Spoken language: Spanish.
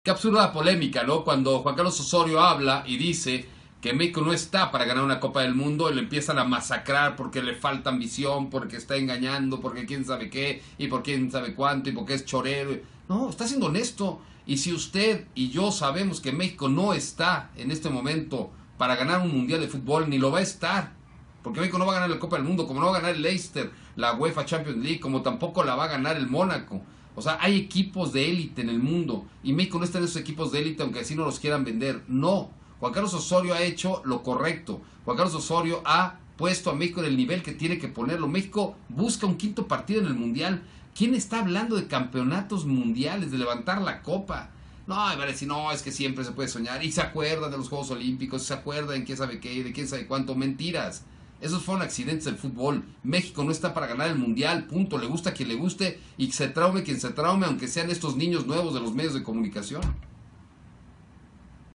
qué absurda polémica, ¿no? Cuando Juan Carlos Osorio habla y dice que México no está para ganar una Copa del Mundo, y le empiezan a masacrar porque le falta ambición, porque está engañando, porque quién sabe qué, y por quién sabe cuánto, y porque es chorero. No, está siendo honesto. Y si usted y yo sabemos que México no está en este momento para ganar un mundial de fútbol, ni lo va a estar, porque México no va a ganar la Copa del Mundo, como no va a ganar el Leicester, la UEFA Champions League, como tampoco la va a ganar el Mónaco. O sea, hay equipos de élite en el mundo, y México no está en esos equipos de élite, aunque así no los quieran vender. No, Juan Carlos Osorio ha hecho lo correcto. Juan Carlos Osorio ha puesto a México en el nivel que tiene que ponerlo. México busca un quinto partido en el mundial. ¿Quién está hablando de campeonatos mundiales, de levantar la copa? No, va a decir, no, es que siempre se puede soñar. Y se acuerdan de los Juegos Olímpicos, se acuerdan de quién sabe qué, de quién sabe cuánto. Mentiras. Esos fueron accidentes del fútbol. México no está para ganar el mundial, punto. Le gusta a quien le guste y se traume quien se traume, aunque sean estos niños nuevos de los medios de comunicación.